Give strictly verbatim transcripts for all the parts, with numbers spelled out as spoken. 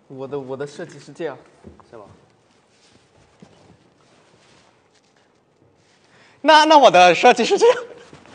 我的我的设计是这样， 是吗？ 那那我的设计是这样。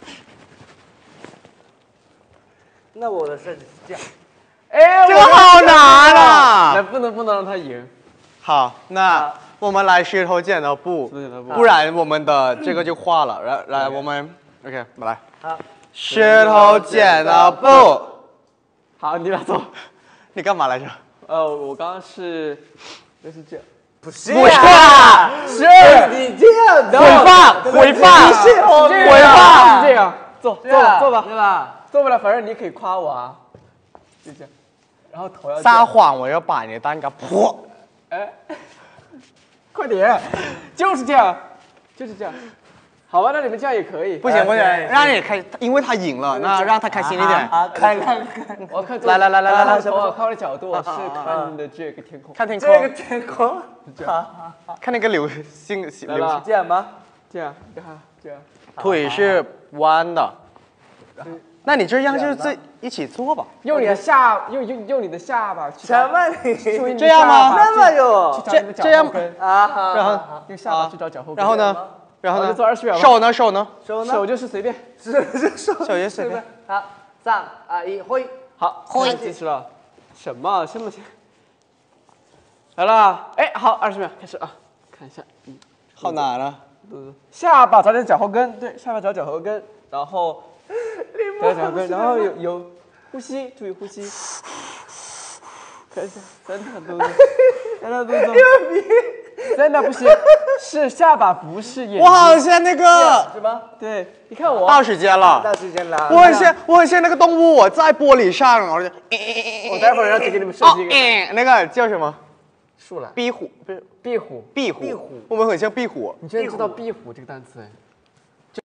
那我的设计是这样。 哎， 这个好难啊！ 来，不能不能让他赢。 好，那我们来石头剪刀布，不然我们的这个就化了。来来，我们 OK， 来。 好， 石头剪刀布。 好，你俩走。 你干嘛来着？ 呃，我刚刚是，那是这样。 不是不是啊， 是你这样的。 回放，回放，回放， 是这样。坐坐吧坐吧， 对吧？ 坐不了，反正你可以夸我啊。就这样，然后头要撒谎，我要把你的蛋糕破。 哎，快点，就是这样，就是这样。好吧，那你们这样也可以。 不行不行，让你开，因为他赢了，那让他开心一点。 啊，看看看， 我要看来来来来来来， 我看我的角度是看的这个天空， 看天空， 这个天空， 看那个流星来了流星。 这样吗？ 这样，你看这样。 腿是弯的，那你这样就这一起做吧。 用你的下，用用用你的下巴去。 什么你？ 这样吗那么有去找你的脚后跟啊？ 然后用下巴去找脚后跟。 然后呢？然后呢？ 做二十秒。 手呢？手呢？ 手呢？ 手就是随便， 是是手， 手也随便。 好，三二一，挥。 好，开计时了。什么？这么来了？哎，好，二十秒开始啊！看一下，嗯， 好难啊！ 下巴找点脚后跟，对，下巴找脚后跟，然后找脚后跟，然后有有呼吸，注意呼吸。看一下，三大动作，三大动作，三大不行，是下巴不是眼睛。 我好像那个是吗？ 对，你看我。 到时间了， 到时间了。 我很像我很像那个动物，我在玻璃上，然后就我待会儿要去给你们设哦计一个嗯那个叫什么？ 树懒。 壁虎不是壁虎。 壁虎， 壁虎我们很像壁虎。 你居然知道壁虎这个单词哎？